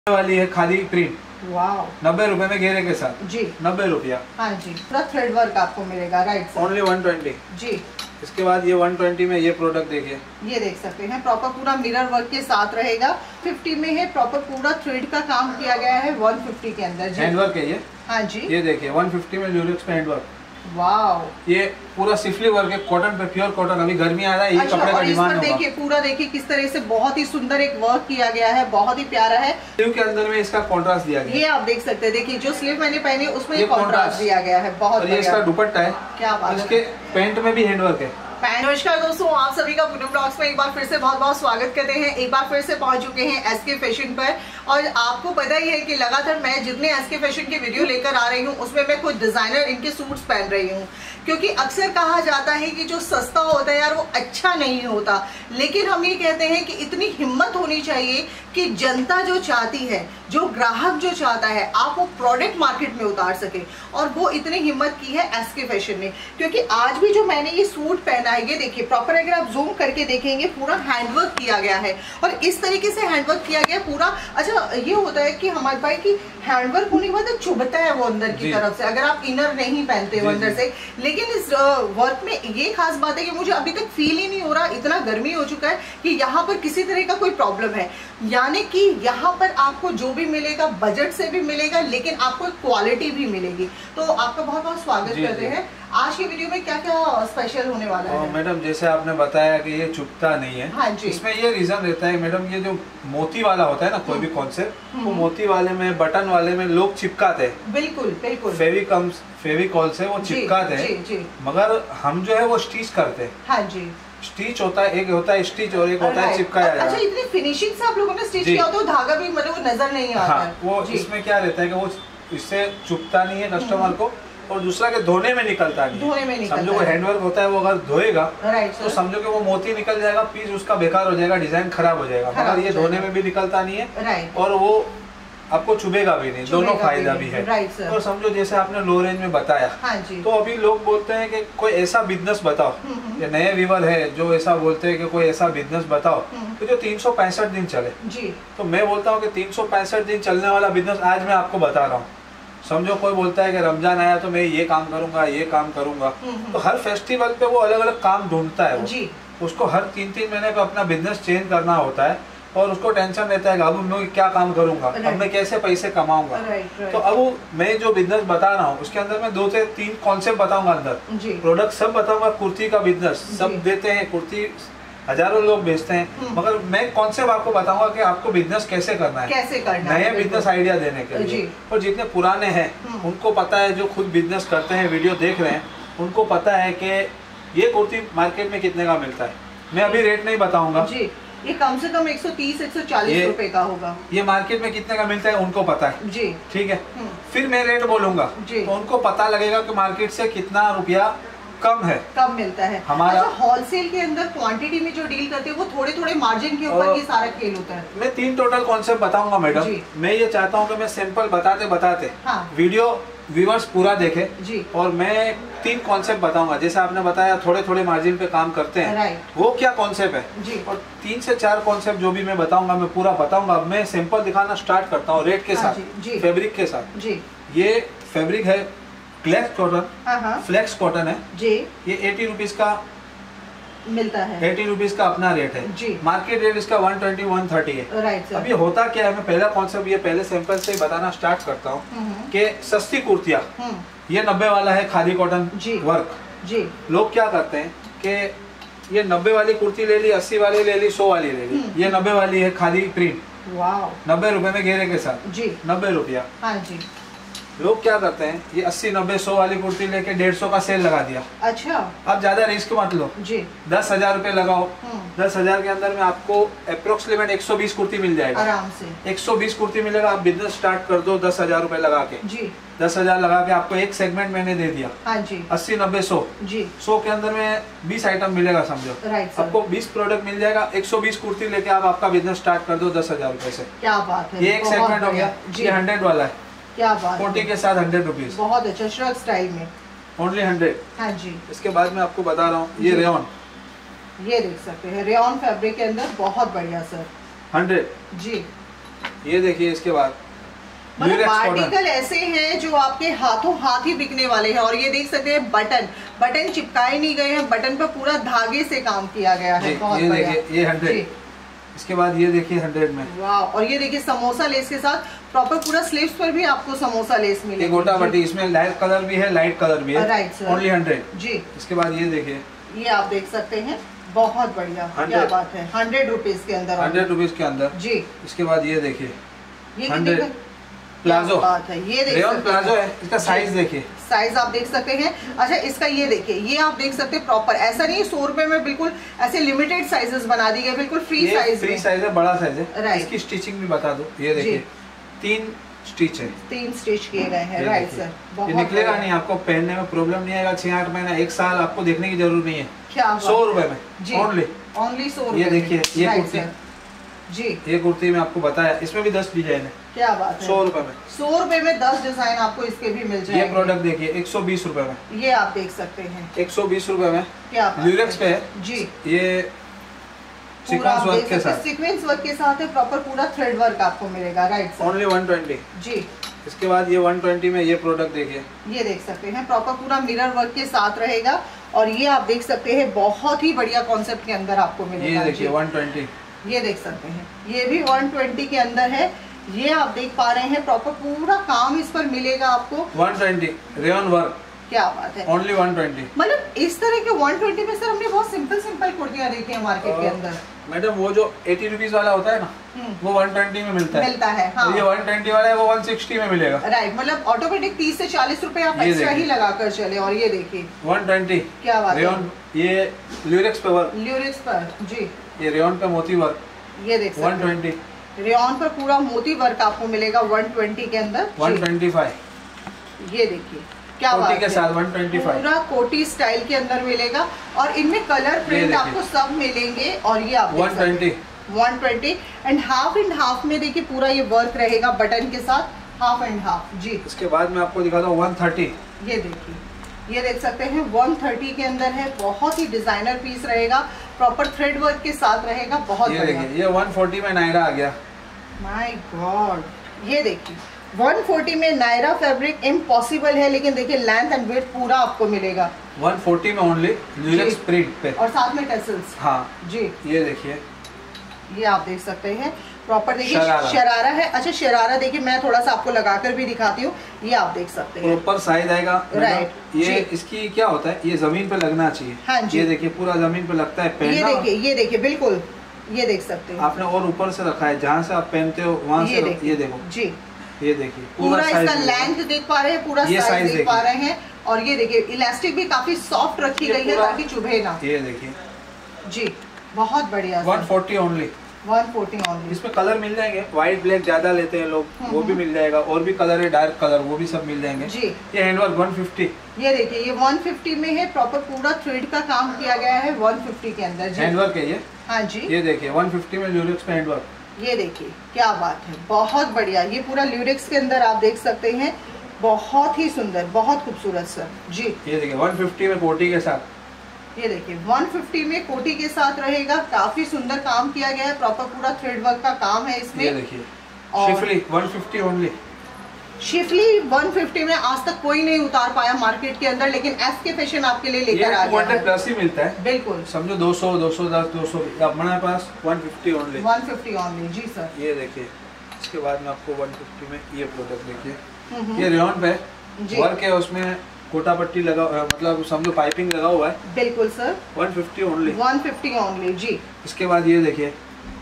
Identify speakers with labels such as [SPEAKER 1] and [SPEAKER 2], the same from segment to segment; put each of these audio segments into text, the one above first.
[SPEAKER 1] वाली है khadi print.
[SPEAKER 2] Wow
[SPEAKER 1] 90 रुपए में घेरे के साथ
[SPEAKER 2] जी
[SPEAKER 1] 90 रुपया।
[SPEAKER 2] हाँ जी, पूरा थ्रेड वर्क आपको मिलेगा। राइट
[SPEAKER 1] ओनली 120
[SPEAKER 2] जी।
[SPEAKER 1] इसके बाद ये 120 में ये प्रोडक्ट देखिए, ये
[SPEAKER 2] देख सकते हैं प्रॉपर पूरा मिरर वर्क के साथ रहेगा। 50 में है, प्रॉपर पूरा थ्रेड का काम किया गया है। 150 के अंदर
[SPEAKER 1] हैंड वर्क है ये।
[SPEAKER 2] हाँ जी,
[SPEAKER 1] ये देखिए 150 में ल्यूरेक्स पे हैंड वर्क।
[SPEAKER 2] वाओ, ये
[SPEAKER 1] पूरा सिफली वर्क है, कॉटन पे, प्योर कॉटन। अभी गर्मी आ रहा है, ये कपड़े का डिमांड होगा।
[SPEAKER 2] देखिए पूरा देखिए किस तरह से बहुत ही सुंदर एक वर्क किया गया है, बहुत ही प्यारा है।
[SPEAKER 1] स्लीव के अंदर में इसका कॉन्ट्रास्ट दिया गया है,
[SPEAKER 2] ये आप देख सकते हैं। देखिए जो स्लीव मैंने पहनी है उसमें कॉन्ट्रास्ट दिया गया है, बहुत।
[SPEAKER 1] ये इसका दुपट्टा है,
[SPEAKER 2] क्या बात है।
[SPEAKER 1] इसके पैंट में भी हैंड वर्क है।
[SPEAKER 2] नमस्कार दोस्तों, आप सभी का पूनम ब्लॉग्स में एक बार फिर से बहुत बहुत स्वागत करते हैं। एक बार फिर से पहुंच चुके हैं एसके फैशन पर। और आपको पता ही है कि लगातार मैं जितने एसके फैशन की वीडियो लेकर आ रही हूं उसमें मैं खुद डिजाइनर इनके सूट्स पहन रही हूं, क्योंकि अक्सर कहा जाता है कि जो सस्ता होता है यार वो अच्छा नहीं होता। लेकिन हम ये कहते हैं कि इतनी हिम्मत होनी चाहिए कि जनता जो चाहती है, जो ग्राहक जो चाहता है, आप वो प्रोडक्ट मार्केट में उतार सके। और वो इतनी हिम्मत की है एसके फैशन ने, क्योंकि आज भी जो मैंने ये सूट पहना है, ये देखिए प्रॉपर अगर आप जूम करके देखेंगे पूरा हैंडवर्क किया गया है। और इस तरीके से हैंडवर्क किया गया पूरा। अच्छा, ये होता है कि हमारे भाई की हैंडवर्क होने के बाद चुभता है वो अंदर की तरफ से, अगर आप इनर नहीं पहनते हो अंदर से। लेकिन इस वर्क में ये खास बात है कि मुझे अभी तक फील ही नहीं हो रहा, इतना गर्मी हो चुका है कि यहाँ पर किसी तरह का कोई प्रॉब्लम है। यानी कि यहाँ पर आपको जो भी मिलेगा बजट से भी मिलेगा, लेकिन आपको क्वालिटी भी मिलेगी। तो आपका बहुत बहुत स्वागत करते हैं। आज की वीडियो में क्या क्या स्पेशल होने वाला है?
[SPEAKER 1] मैडम जैसे आपने बताया कि ये चुभता नहीं है।
[SPEAKER 2] हाँ जी।
[SPEAKER 1] इसमें ये रीजन रहता है मैडम, ये जो मोती वाला होता है ना कोई भी कॉन्सेप्ट, वो मोती वाले में, बटन वाले में लोग चिपकाते हैं।
[SPEAKER 2] बिल्कुल बिल्कुल,
[SPEAKER 1] फेविकॉल से वो चिपकाते हैं, मगर हम जो है वो स्टिच करते हैं।
[SPEAKER 2] हाँ जी,
[SPEAKER 1] स्टिच होता है, एक होता है स्टिच और एक होता है चिपकाया जाना।
[SPEAKER 2] अच्छा, इतनी फिनिशिंग से आप लोगों ने स्टिच किया होता है, धागा भी मतलब वो नजर नहीं आता।
[SPEAKER 1] हाँ, वो इसमें क्या रहता है कि वो इससे चुभता नहीं है कस्टमर को, और दूसरा के धोने में निकलता नहीं। समझो वो हैंडवर्क होता है, वो अगर धोएगा तो समझो कि वो मोती निकल जाएगा, पीस उसका बेकार हो जाएगा, डिजाइन खराब हो जाएगा। मगर ये धोने में भी निकलता नहीं है और वो आपको चुभेगा भी नहीं, दोनों फायदा भी है। तो समझो जैसे आपने लो रेंज में बताया।
[SPEAKER 2] हाँ जी।
[SPEAKER 1] तो अभी लोग बोलते हैं कि कोई ऐसा बिजनेस बताओ, ये नए व्यूअर है जो ऐसा बोलते हैं कि कोई ऐसा बिजनेस बताओ तो जो 365 दिन चले जी। तो मैं बोलता हूँ कि 365 दिन चलने वाला बिजनेस आज मैं आपको बता रहा हूँ। समझो कोई बोलता है कि रमजान आया तो मैं ये काम करूंगा, ये काम करूंगा, तो हर फेस्टिवल पे वो अलग अलग काम ढूंढता है जी। उसको हर 3-3 महीने पे अपना बिजनेस चेंज करना होता है और उसको टेंशन रहता है कि अब मैं क्या काम करूंगा, अब मैं कैसे पैसे कमाऊंगा। तो अब मैं जो बिजनेस बता रहा हूँ उसके अंदर मैं 2 से 3 कॉन्सेप्ट बताऊंगा, अंदर प्रोडक्ट सब बताऊंगा। कुर्ती का बिजनेस सब देते हैं, कुर्ती हजारों लोग बेचते हैं, मगर मैं कॉन्सेप्ट आपको बताऊंगा कि आपको बिजनेस कैसे करना है, नए बिजनेस आइडिया देने के लिए। और जितने पुराने हैं उनको पता है, जो खुद बिजनेस करते हैं, वीडियो देख रहे हैं, उनको पता है कि ये कुर्ती मार्केट में कितने का मिलता है। मैं अभी रेट नहीं बताऊंगा,
[SPEAKER 2] ये कम से कम 130-140 रुपए का होगा।
[SPEAKER 1] ये मार्केट में कितने का मिलता है उनको पता है जी, ठीक है। फिर मैं रेट बोलूंगा तो उनको पता लगेगा कि मार्केट से कितना रुपया कम मिलता है हमारा।
[SPEAKER 2] अच्छा, होलसेल के अंदर क्वांटिटी में जो डील करते हैं वो थोड़े थोड़े मार्जिन के ऊपर ही सारा खेल होता है।
[SPEAKER 1] मैं 3 टोटल कॉन्सेप्ट बताऊंगा मैडम। मैं ये चाहता हूँ कि मैं सिंपल बताते वीडियो व्यूअर्स पूरा देखे जी। और मैं 3 कॉन्सेप्ट बताऊंगा, जैसे आपने बताया थोड़े थोड़े मार्जिन पे काम करते हैं, वो क्या कॉन्सेप्ट है जी। और 3 से 4 कॉन्सेप्ट जो भी मैं बताऊंगा मैं पूरा बताऊंगा। अब मैं सिंपल दिखाना स्टार्ट करता हूँ रेट के साथ, फैब्रिक के साथ जी। ये फैब्रिक है फ्लेक्स कॉटन, फ्लेक्स कॉटन है जी। ये 80 रुपीज का
[SPEAKER 2] मिलता है,
[SPEAKER 1] 80 रुपीज का अपना रेट है जी। मार्केट रेट इसका 120-130 है। राइट। अब ये होता क्या है, मैं पहला कॉन्सेप्ट ये पहले सैंपल से ही बताना स्टार्ट करता हूँ कि सस्ती कुर्तियाँ, ये 90 वाला है खादी कॉटन वर्क जी। लोग क्या करते हैं कि ये 90 वाली कुर्ती ले ली, 80 वाली ले ली, 100 वाली ले ली। ये 90 वाली है खादी प्रिंट, 90 रुपए में घेरे के साथ जी, 90 रुपया। हाँ जी। लोग क्या करते हैं, ये 80-90-100 वाली कुर्ती लेके 150 का सेल लगा दिया। अच्छा, अब ज्यादा रिस्क मत लो जी, 10,000 रुपए लगाओ। 10,000 के अंदर में आपको अप्रोक्सीमेट 120 कुर्ती मिल जाएगा आराम से। 120 कुर्ती मिलेगा, आप बिजनेस स्टार्ट कर दो 10,000 रुपए लगा के जी। 10,000 लगा के आपको एक सेगमेंट मैंने दे दिया। हाँ जी। 80-90-100 जी। 100 के अंदर में 20 आइटम मिलेगा समझो, आपको 20 प्रोडक्ट मिल जाएगा। 120 कुर्ती लेके आप आपका बिजनेस स्टार्ट कर दो 10,000 रुपए से। क्या बात है, ये एक सेगमेंट हो गया। ये 100 वाला है, क्या बात, 40 के साथ 100 रुपीज, बहुत अच्छा, श्रग स्टाइल में ओनली 100। हाँ जी। इसके बाद मैं आपको बता रहा हूँ ये रेयन, ये देख सकते हैं रेयन फैब्रिक के अंदर, बहुत बढ़िया सर, 100 जी। ये देखिए इसके बाद
[SPEAKER 2] मतलब आर्टिकल ऐसे हैं जो आपके हाथों हाथ ही बिकने वाले हैं। और ये देख सकते हैं बटन चिपकाए नहीं गए हैं, बटन पर पूरा धागे से काम किया गया है। बहुत
[SPEAKER 1] ये देखिए ये 100, इसके बाद ये देखिए 100 में।
[SPEAKER 2] वाह, और ये देखिए समोसा लेस के साथ प्रॉपर पूरा स्लीव्स पर भी आपको समोसा लेस मिलेगी।
[SPEAKER 1] गोटा पट्टी, इसमें डार्क कलर भी है, लाइट कलर भी है।
[SPEAKER 2] राइट सर,
[SPEAKER 1] ओनली 100
[SPEAKER 2] जी।
[SPEAKER 1] इसके बाद ये देखिए,
[SPEAKER 2] ये आप देख सकते हैं, बहुत बढ़िया, क्या बात है। 100 रुपीज के अंदर,
[SPEAKER 1] 100 रुपीज के अंदर जी। इसके बाद ये देखिए,
[SPEAKER 2] ये 100
[SPEAKER 1] प्लाजो
[SPEAKER 2] बात है। ये
[SPEAKER 1] रेयन प्लाजो है, इसका साइज देखिए,
[SPEAKER 2] साइज आप देख सकते हैं। अच्छा, इसका ये देखिए, ये आप देख सकते हैं प्रॉपर, ऐसा नहीं 100 रुपए में बिल्कुल ऐसे लिमिटेड साइजेस बना दी गए, बिल्कुल फ्री साइज
[SPEAKER 1] है, बड़ा साइज है। इसकी स्टिचिंग भी बता दो, ये देखिए 3 स्टिच है,
[SPEAKER 2] 3 स्टिच किए गए हैं। राइट सर,
[SPEAKER 1] ये निकलेगा नहीं, आपको पहनने में प्रॉब्लम नहीं आएगा। 6-8 महीना 1 साल आपको देखने की जरूरत नहीं है।
[SPEAKER 2] क्या
[SPEAKER 1] 100 रुपए में ओनली
[SPEAKER 2] 100 रुपए।
[SPEAKER 1] ये देखिए, ये कुर्ती
[SPEAKER 2] जी,
[SPEAKER 1] ये कुर्ती में आपको बताया, इसमें भी 10 डिजाइन है।
[SPEAKER 2] क्या बात है,
[SPEAKER 1] 100 रुपए में,
[SPEAKER 2] 100 रुपए में 10 डिजाइन आपको इसके भी मिल जाएंगे।
[SPEAKER 1] ये प्रोडक्ट देखिए 120 रुपए में,
[SPEAKER 2] ये आप देख सकते हैं
[SPEAKER 1] 120 रुपए में।
[SPEAKER 2] क्या
[SPEAKER 1] ल्यूरेक्स पे है
[SPEAKER 2] जी,
[SPEAKER 1] ये सीक्वेंस वर्क के साथ,
[SPEAKER 2] सीक्वेंस वर्क के साथ है, प्रॉपर पूरा थ्रेड वर्क आपको मिलेगा। राइट सर,
[SPEAKER 1] ओनली 120
[SPEAKER 2] जी।
[SPEAKER 1] इसके बाद ये 120 में ये प्रोडक्ट देखिए,
[SPEAKER 2] ये देख सकते हैं प्रॉपर पूरा मिरर वर्क के साथ रहेगा। और ये आप देख सकते हैं बहुत ही बढ़िया कॉन्सेप्ट के अंदर आपको मिलेगा।
[SPEAKER 1] ये देखिए 120,
[SPEAKER 2] ये देख सकते हैं, ये भी 120 के अंदर है। ये आप देख पा रहे हैं प्रॉपर पूरा काम इस पर मिलेगा आपको।
[SPEAKER 1] 120 रेयन वर्क,
[SPEAKER 2] क्या बात है,
[SPEAKER 1] ओनली 120।
[SPEAKER 2] मतलब इस तरह के 120 में सर हमने बहुत सिंपल कुर्तियां देखी है मार्केट के अंदर।
[SPEAKER 1] मैडम वो जो 80 रुपीज वाला होता है ना, वो 120 में मिलता है।
[SPEAKER 2] हाँ।
[SPEAKER 1] ये 120 वाला है, वो 160 में मिलेगा।
[SPEAKER 2] राइट, मतलब ऑटोमेटिक 30 से 40 रुपए आप एक्स्ट्रा ही लगा कर चले। और ये देखिए
[SPEAKER 1] 120,
[SPEAKER 2] क्या बात है,
[SPEAKER 1] ये ल्यूरेक्स पे वर्क,
[SPEAKER 2] ल्यूरेक्स पर जी,
[SPEAKER 1] ये रेयन पे मोती वर्क,
[SPEAKER 2] ये देख सकते हैं
[SPEAKER 1] 120,
[SPEAKER 2] रेयन पर पूरा मोती वर्क आपको मिलेगा 120 के अंदर।
[SPEAKER 1] 125,
[SPEAKER 2] ये देखिए क्या
[SPEAKER 1] कोटी
[SPEAKER 2] बात
[SPEAKER 1] के
[SPEAKER 2] है,
[SPEAKER 1] साथ 125
[SPEAKER 2] पूरा कोटी स्टाइल के अंदर मिलेगा। और इनमें कलर प्रिंट आपको सब मिलेंगे। और ये आप 120 एंड हाफ में देखिए पूरा ये वर्क रहेगा बटन के साथ, हाफ एंड हाफ जी।
[SPEAKER 1] इसके बाद मैं आपको दिखाता हूँ 130,
[SPEAKER 2] ये देखिए, ये देख सकते हैं 130 के अंदर है, बहुत ही डिजाइनर पीस रहेगा, प्रॉपर थ्रेड वर्क के साथ रहेगा। बहुत
[SPEAKER 1] ये देखिए, ये 140 में नायरा आ गया।
[SPEAKER 2] माय गॉड, ये देखिए 140 में नायरा फैब्रिक इम्पॉसिबल है, लेकिन देखिए लेंथ एंड वेट पूरा आपको मिलेगा
[SPEAKER 1] 140 में ओनली ल्यूरेक्स प्रिंट पे,
[SPEAKER 2] और साथ में टेसल्स।
[SPEAKER 1] हाँ
[SPEAKER 2] जी,
[SPEAKER 1] ये देखिए,
[SPEAKER 2] ये आप देख सकते हैं प्रॉपर, देखिए शरारा है। अच्छा, शरारा देखिए मैं थोड़ा सा आपको लगाकर भी दिखाती हूँ। ये आप देख सकते हैं
[SPEAKER 1] प्रॉपर साइज आएगा।
[SPEAKER 2] राइट,
[SPEAKER 1] ये इसकी क्या होता है, ये जमीन पे लगना चाहिए।
[SPEAKER 2] हाँ जी,
[SPEAKER 1] ये देखिए पूरा जमीन पे लगता है पहनना।
[SPEAKER 2] ये देखिए बिल्कुल, ये देख सकते हैं
[SPEAKER 1] आपने, और ऊपर से रखा है, जहाँ से आप पहनते हो वहाँ से। ये देखो जी, ये देखिए
[SPEAKER 2] पूरा इसका लेंथ देख पा रहे हैं, पूरा साइज देख पा रहे हैं। और ये देखिए इलास्टिक भी काफी सॉफ्ट रखी गई है ताकि चुभे ना।
[SPEAKER 1] ये देखिए
[SPEAKER 2] जी, बहुत बढ़िया।
[SPEAKER 1] 140 ओनली,
[SPEAKER 2] 140 ओनली।
[SPEAKER 1] इसमें कलर मिल जाएंगे, व्हाइट ब्लैक ज्यादा लेते हैं लोग, वो भी मिल जाएगा। और भी कलर है, डार्क कलर, वो भी सब मिल जाएंगे जी। ये हैंडवर्क 150,
[SPEAKER 2] ये देखिए ये 150 में है, प्रॉपर पूरा थ्रेड का काम किया गया है 150 के अंदर जी।
[SPEAKER 1] हैंडवर्क है ये।
[SPEAKER 2] हाँ जी,
[SPEAKER 1] ये देखिए 150 में ल्यूरेक्स पे हैंडवर्क।
[SPEAKER 2] ये देखिए क्या बात है, बहुत बढ़िया। ये पूरा ल्यूरेक्स के अंदर आप देख सकते हैं, बहुत ही सुंदर, बहुत खूबसूरत सर जी।
[SPEAKER 1] ये देखिए 150 में कोटी के साथ,
[SPEAKER 2] ये देखिए 150 में कोटी के साथ रहेगा, काफी सुंदर काम किया गया है, प्रॉपर पूरा थ्रेड वर्क का काम है इसमें।
[SPEAKER 1] ये देखिए शिफली 150 ओनली,
[SPEAKER 2] शिफली 150 में आज तक कोई नहीं उतार पाया मार्केट के अंदर, लेकिन एसके फैशन आपके लिए लेकर आ गया है।
[SPEAKER 1] 200 प्लस ही मिलता है, बिल्कुल समझो 200, 210, 200 अपने पास 150 ओनली,
[SPEAKER 2] 150 ओनली जी सर।
[SPEAKER 1] ये देखिए, इसके बाद में आपको 150 में ये प्रोडक्ट देखिए, ये रेयन पे वर्क है, उसमें कोटा पट्टी लगा, मतलब समझो पाइपिंग लगा हुआ है।
[SPEAKER 2] बिल्कुल सर,
[SPEAKER 1] 150 ओनली,
[SPEAKER 2] 150 ओनली जी।
[SPEAKER 1] इसके बाद ये देखिए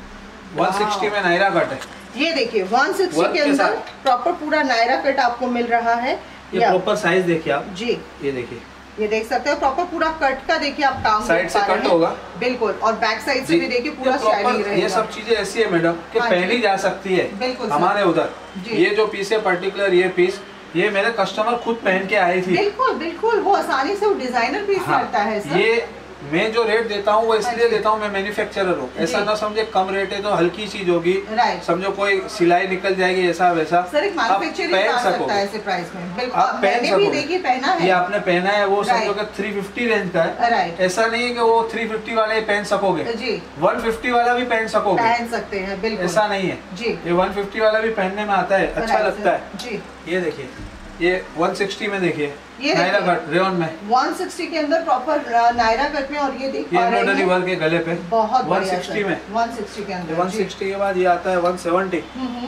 [SPEAKER 1] 160 में नायरा कट है।
[SPEAKER 2] ये देखिए 160 के अंदर प्रॉपर पूरा नायरा कट आपको मिल रहा है।
[SPEAKER 1] ये प्रॉपर साइज देखिए आप जी, ये देखिए,
[SPEAKER 2] ये देख सकते हैं प्रॉपर पूरा कट का देखिए आप काम
[SPEAKER 1] साइड से कट होगा
[SPEAKER 2] बिल्कुल, और बैक साइड से भी देखिए पूरा स्टाइलिंग रहेगा।
[SPEAKER 1] ये सब चीजें ऐसी है मैडम कि पहनी जा सकती है बिल्कुल हमारे उधर। ये जो पीस है पर्टिकुलर, ये पीस ये मेरे कस्टमर खुद पहन के आई थी।
[SPEAKER 2] बिल्कुल बिल्कुल, वो आसानी से वो डिजाइनर पीस करता है सर।
[SPEAKER 1] ये मैं जो रेट देता हूँ वो इसलिए देता हूँ, मैं मैन्युफैक्चरर हूँ। ऐसा ना समझे कम रेट है तो हल्की चीज होगी, समझो कोई सिलाई निकल जाएगी ऐसा वैसा।
[SPEAKER 2] सर एक मैन्युफैक्चरिंग पहन सकते हैं ऐसे प्राइस में, बिल्कुल आप पहन सकोगे। पहना है,
[SPEAKER 1] ये आपने पहना है, वो समझो कि 350 रेंज का है। ऐसा नहीं है कि वो 350 वाला ही पहन सकोगे जी, 150 वाला भी पहन सकोगे, पहन सकते हैं बिल्कुल, ऐसा नहीं है जी। ये 150 वाला भी पहनने में आता है, अच्छा लगता है जी। ये देखिए ये 160 में, देखिए नायरा कट रेयन में 160
[SPEAKER 2] के अंदर प्रॉपर नायरा कट में, और ये देखिए
[SPEAKER 1] एम्ब्रॉयडरी वर्क के गले पे
[SPEAKER 2] बहुत
[SPEAKER 1] 160 में,
[SPEAKER 2] 160 के अंदर।
[SPEAKER 1] 160 के बाद ये आता है 170।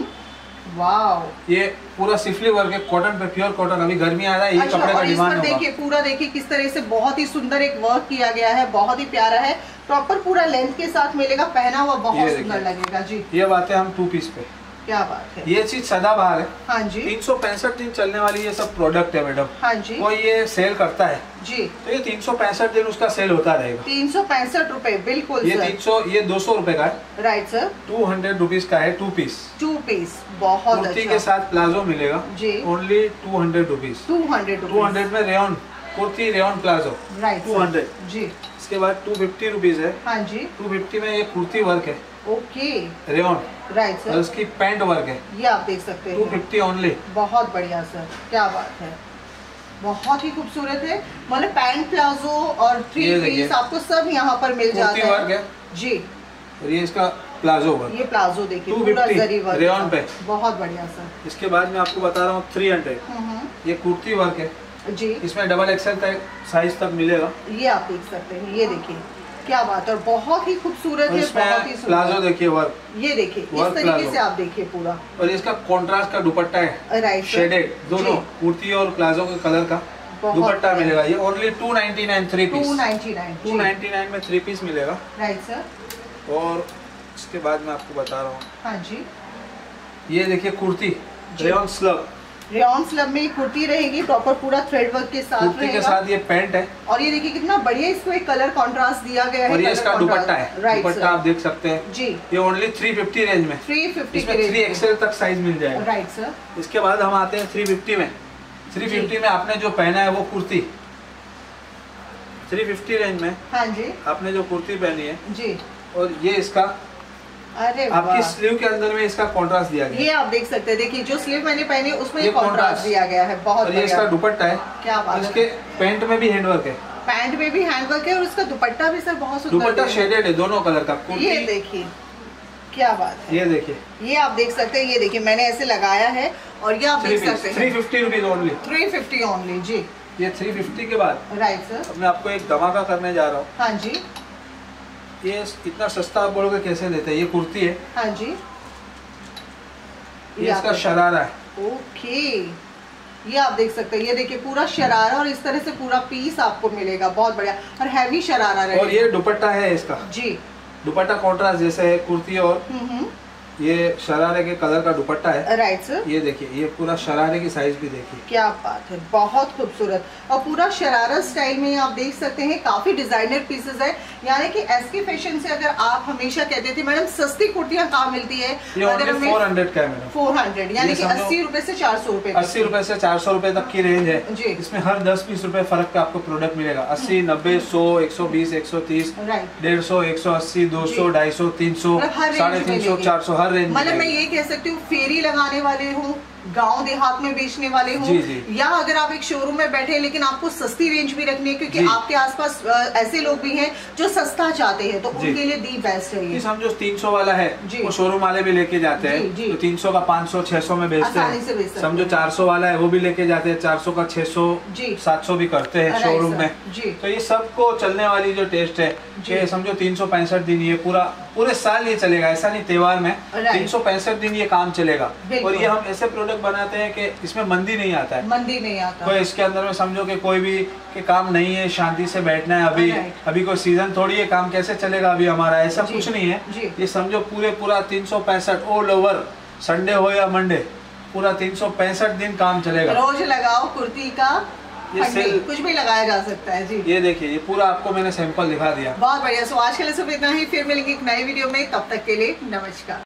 [SPEAKER 2] वाओ,
[SPEAKER 1] ये पूरा सिफली वर्क है, कॉटन पे, प्योर कॉटन। अभी गर्मी आ रहा है, ये कपड़े का डिमांड होगा।
[SPEAKER 2] देखिए पूरा देखिए किस तरह से बहुत ही सुंदर एक वर्क किया गया है, बहुत ही प्यारा है, प्रॉपर पूरा लेंथ के साथ मिलेगा, पहना हुआ बहुत सुंदर लगेगा जी।
[SPEAKER 1] ये बात है हम 2 पीस पे,
[SPEAKER 2] क्या बात है,
[SPEAKER 1] ये चीज सदाबहार है।
[SPEAKER 2] हाँ जी,
[SPEAKER 1] 365 दिन चलने वाली ये सब प्रोडक्ट है मैडम।
[SPEAKER 2] हाँ जी,
[SPEAKER 1] कोई ये सेल करता है
[SPEAKER 2] जी,
[SPEAKER 1] तो ये 365 दिन उसका सेल होता रहेगा।
[SPEAKER 2] 365 रुपए, बिल्कुल
[SPEAKER 1] ये 300, ये 200 रुपए का है,
[SPEAKER 2] राइट सर।
[SPEAKER 1] 200 रुपीज का है 2 पीस।
[SPEAKER 2] 2 पीस बहुत
[SPEAKER 1] कुर्ती के साथ प्लाजो मिलेगा जी, ओनली 200 रुपीज। 200 में rayon kurti, rayon palazzo, right 200 जी। इसके बाद 250 रुपीज है, हाँ जी। 250 में ये कुर्ती वर्क है, ओके, रेयन, राइट सर। और उसकी पैंट वर्क है, ये आप देख सकते हैं, 250 ओनली। बहुत बढ़िया सर, क्या बात है, बहुत ही खूबसूरत है। मतलब पैंट, प्लाजो और 3 पीस आपको सब यहाँ पर मिल जाता है, वर्क है जी। और ये इसका प्लाजो वर्क, ये प्लाजो देखिए पूरा जरी वर्क रेयन पे, बहुत बढ़िया सर। इसके बाद मैं आपको बता रहा हूँ 300, ये कुर्ती वर्क है जी, इसमें डबल एक्सेल तक साइज तक मिलेगा, ये आप देख सकते हैं। ये देखिए क्या बात है, बहुत ही खूबसूरत है, बहुत ही प्लाजो देखिए वर्क, ये देखिए इस तरीके से आप देखिए पूरा। और इसका कॉन्ट्रास्ट का दुपट्टा है, राइट, शेडेड दोनों, कुर्ती और प्लाजो के कलर का दुपट्टा मिलेगा। ये ओनली 299 3 पीस, 299 में 3 पीस मिलेगा, राइट सर। और इसके बाद मैं आपको बता रहा हूँ, हाँ जी, ये देखिए kurti rayon slub, rayon slub में कुर्ती रहेगी, प्रॉपर पूरा थ्रेड वर्क के साथ, कुर्ती के साथ ये पैंट है। और ये देखिए कितना बढ़िया इसको एक कलर कॉन्ट्रास्ट दिया गया है, और ये इसका दुपट्टा है, दुपट्टा आप देख सकते हैं जी। ये ओनली 350 रेंज में, 350 में 3XL तक साइज मिल जाएगा, राइट सर। इसके बाद हम आते हैं 350 में। 350 में आपने जो पहना है वो कुर्ती, 350 रेंज में, हाँ जी, आपने जो कुर्ती पहनी है जी, और ये इसका, अरे आपकी स्लीव के अंदर में इसका कॉन्ट्रास्ट दिया गया है, ये आप देख सकते हैं। देखिए जो स्लीव मैंने पहनी उसमें ये कॉन्ट्रास्ट दिया गया है, बहुत बढ़िया। और ये इसका दुपट्टा है, क्या बात है। इसके पैंट में भी हैंडवर्क है, पैंट में भी हैंडवर्क है, और उसका दुपट्टा भी सर बहुत सुंदर, दुपट्टा शेडेड है दोनों कलर का। ये देखिए क्या बात है, ये देखिए, ये आप देख सकते हैं। ये देखिए मैंने ऐसे लगाया है, और ये आप देख सकते हैं 350 रुपीज ओनली, 350 ओनली जी। ये 350 के बाद, राइट सर, मैं आपको एक धमाका करने जा रहा हूँ, हाँ जी। ये इतना सस्ता आप बोलोगे कैसे देते हैं, ये कुर्ती है, हाँ जी, ये इसका शरारा है, ओके, ये आप देख सकते हैं। ये देखिए पूरा शरारा, और इस तरह से पूरा पीस आपको मिलेगा, बहुत बढ़िया, और हैवी शरारा रहेगा। और ये दुपट्टा है इसका जी, दुपट्टा कॉन्ट्रास्ट जैसे है कुर्ती, और ये शरारे के कलर का दुपट्टा है, राइट सर। ये देखिए ये पूरा शरारे की साइज भी देखिए, क्या बात है, बहुत खूबसूरत, और पूरा शरारा स्टाइल में आप देख सकते हैं। काफी डिजाइनर पीसेस है, यानी कि एसके फैशन से अगर आप हमेशा कहते थे मैडम सस्ती कुर्तियां कहाँ मिलती है, अगर 400 का है मैडम, 400 यानी कि 80 रुपए से 400 रुपए, 80 रुपए से 400 रुपए तक की रेंज है जी। इसमें हर 10-20 रुपए फर्क का आपको प्रोडक्ट मिलेगा, 80, 90, 100, 120, 130, 150, 180, 200, 250, 300, 350, 400, हर रेंज। मतलब मैं ये कह सकती हूँ फेरी लगाने वाले हूँ, गांव देहात में बेचने वाले हो, या अगर आप एक शोरूम में बैठे हैं लेकिन आपको सस्ती रेंज भी रखनी है, क्योंकि आपके आसपास ऐसे लोग भी हैं जो सस्ता चाहते हैं, तो उनके लिए दी बेस्ट है ये। समझो 300 वाला है वो शोरूम वाले भी लेके जाते हैं, तो 300 का 500 600 में बेचते हैं। समझो 400 वाला है वो भी लेके जाते हैं, 400 का 600 700 भी करते हैं शोरूम में। तो ये सबको चलने वाली जो टेस्ट है, समझो 365 दिन ये पूरे साल ये चलेगा, ऐसा नहीं त्योहार में, 365 दिन ये काम चलेगा। और ये हम ऐसे प्रोडक्ट बनाते हैं कि इसमें मंदी नहीं आता है, मंदी नहीं आता। तो इसके अंदर में समझो कि कोई भी के काम नहीं है, शांति से बैठना है, अभी कोई सीजन थोड़ी है, काम कैसे चलेगा अभी हमारा, ऐसा कुछ नहीं है। ये समझो पूरा 365 ऑल ओवर, संडे हो या मंडे, पूरा 365 दिन काम चलेगा। रोज लगाओ कुर्ती का, ये सेल कुछ भी लगाया जा सकता है जी। ये देखिए ये पूरा आपको मैंने सैंपल दिखा दिया। बहुत बढ़िया। सो आज के लिए सिर्फ इतना ही, फिर मिलेंगे एक नई वीडियो में, तब तक के लिए नमस्कार।